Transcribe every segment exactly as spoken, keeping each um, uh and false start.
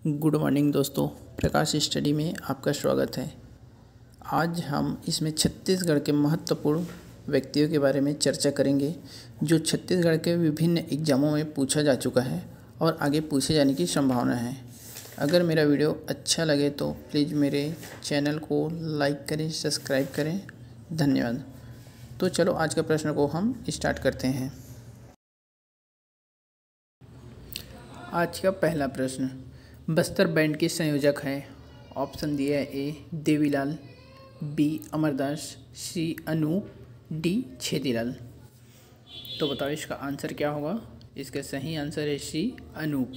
Good morning दोस्तों, प्रकाश study में आपका स्वागत है। आज हम इसमें छत्तीसगढ़ के महत्वपूर्ण व्यक्तियों के बारे में चर्चा करेंगे जो छत्तीसगढ़ के विभिन्न एग्जामों में पूछा जा चुका है और आगे पूछे जाने की संभावना है। अगर मेरा वीडियो अच्छा लगे तो प्लीज़ मेरे चैनल को लाइक करें, सब्सक्राइब करें। धन्यवाद। तो चलो आज का प्रश्न को हम स्टार्ट करते हैं। आज का पहला प्रश्न, बस्तर बैंड के संयोजक हैं। ऑप्शन दिया है A Devilal, B Amardas, C Anup, D Chhedilal. तो बताओ इसका आंसर क्या होगा। इसका सही आंसर है सी अनूप।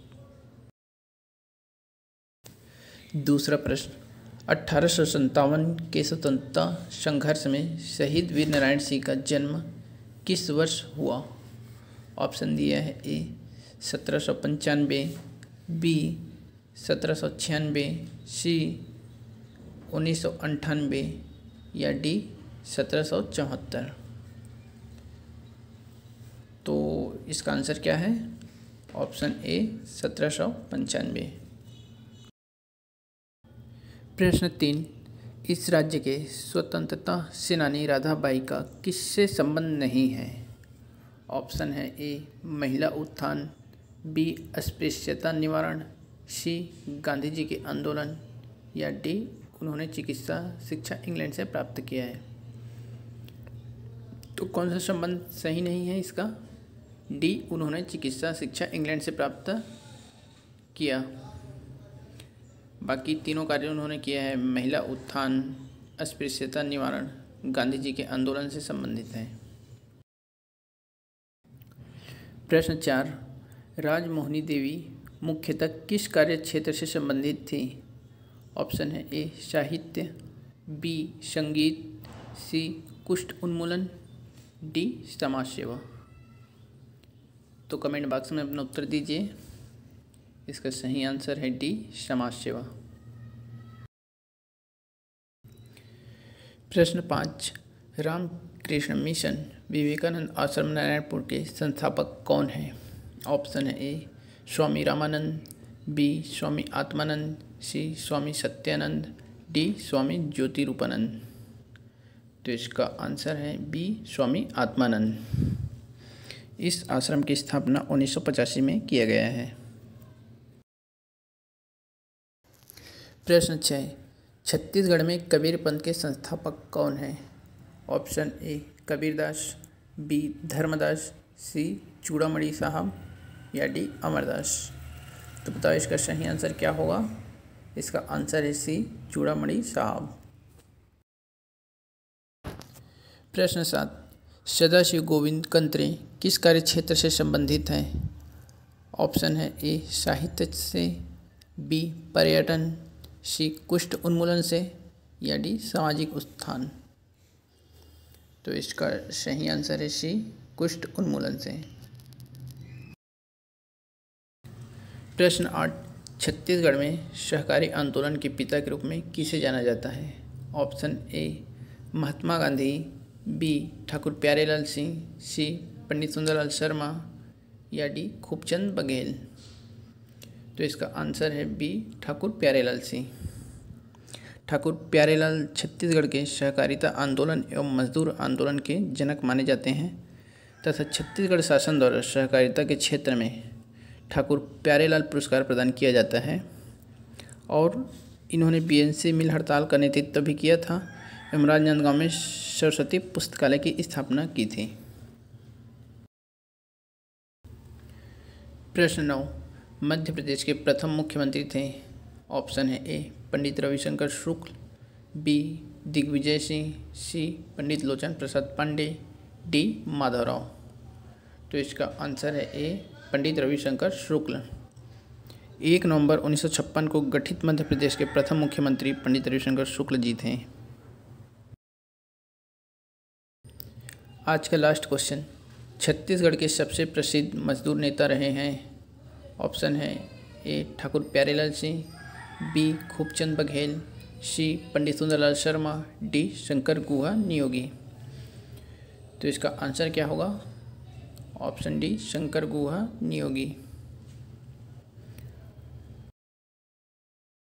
दूसरा प्रश्न, अठारह सौ सत्तावन के स्वतंत्रता संघर्ष में शहीद वीर नारायण सिंह का जन्म किस वर्ष हुआ। ऑप्शन दिया है ए सत्रह सौ पंचानवे, बी सत्रह सौ छियानवे, सी उन्नीस सौ अंठानवे या डी सत्रह सौ चौहत्तर। तो इसका आंसर क्या है। ऑप्शन ए सत्रह सौ पंचानवे। प्रश्न तीन, इस राज्य के स्वतंत्रता सेनानी राधाबाई का किससे संबंध नहीं है। ऑप्शन है ए महिला उत्थान, बी अस्पृश्यता निवारण, सी गांधी जी के आंदोलन या डी उन्होंने चिकित्सा शिक्षा इंग्लैंड से प्राप्त किया है। तो कौन सा संबंध सही नहीं है इसका। डी उन्होंने चिकित्सा शिक्षा इंग्लैंड से प्राप्त किया। बाकी तीनों कार्य उन्होंने किया है महिला उत्थान, अस्पृश्यता निवारण, गांधी जी के आंदोलन से संबंधित है। प्रश्न चार, राजमोहिनी देवी मुख्यतः किस कार्य क्षेत्र से संबंधित थी। ऑप्शन है ए साहित्य, बी संगीत, सी कुष्ठ उन्मूलन, डी समाज सेवा। तो कमेंट बॉक्स में अपना उत्तर दीजिए। इसका सही आंसर है डी समाज सेवा। प्रश्न पाँच, रामकृष्ण मिशन विवेकानंद आश्रम नारायणपुर के संस्थापक कौन हैं। ऑप्शन है A Swami Ramanand, B Swami Atmanand, C Swami Satyanand, D Swami Jyotirupanand. तो इसका आंसर है बी स्वामी आत्मानंद। इस आश्रम की स्थापना उन्नीस सौ पचासी में किया गया है। प्रश्न छः, छत्तीसगढ़ में कबीर पंथ के संस्थापक कौन हैं। Option A Kabirdas, B Dharmdas, C Chudamani Sahab या डी अमरदास। तो बताओ इसका सही आंसर क्या होगा। इसका आंसर है सी चूड़ामणि साहब। प्रश्न सात, सदाशिव गोविंद कंत्रे किस कार्य क्षेत्र से संबंधित हैं। ऑप्शन है ए साहित्य से, बी पर्यटन, सी कुष्ठ उन्मूलन से या डी सामाजिक उत्थान। तो इसका सही आंसर है सी कुष्ठ उन्मूलन से। प्रश्न आठ, छत्तीसगढ़ में सहकारी आंदोलन के पिता के रूप में किसे जाना जाता है। Option A Mahatma Gandhi, B Thakur Pyarelal Singh, C Pandit Sundarlal Sharma या डी खूबचंद बघेल। तो इसका आंसर है बी ठाकुर प्यारेलाल सिंह। ठाकुर प्यारेलाल छत्तीसगढ़ के सहकारिता आंदोलन एवं मजदूर आंदोलन के जनक माने जाते हैं तथा छत्तीसगढ़ शासन द्वारा सहकारिता के क्षेत्र में ठाकुर प्यारेलाल पुरस्कार प्रदान किया जाता है। और इन्होंने बीएनसी मिल हड़ताल का नेतृत्व भी किया था एवं राजनांदगांव में सरस्वती पुस्तकालय की स्थापना की थी। प्रश्न नौ, मध्य प्रदेश के प्रथम मुख्यमंत्री थे। ऑप्शन है A Pandit Ravishankar Shukla, B Digvijay Singh, C Pandit Lochan Prasad Pande, D Madhavrao. तो इसका आंसर है ए पंडित रविशंकर शुक्ल। एक नवंबर उन्नीस सौ छप्पन को गठित मध्य प्रदेश के प्रथम मुख्यमंत्री पंडित रविशंकर शुक्ल जी थे। आज का लास्ट क्वेश्चन, छत्तीसगढ़ के सबसे प्रसिद्ध मजदूर नेता रहे हैं। ऑप्शन है A Thakur Pyarelal Singh, B Khubchand Baghel, C Pandit Sundarlal Sharma, D Shankar Guha Niyogi. तो इसका आंसर क्या होगा। Option D Shankar Guha Niyogi.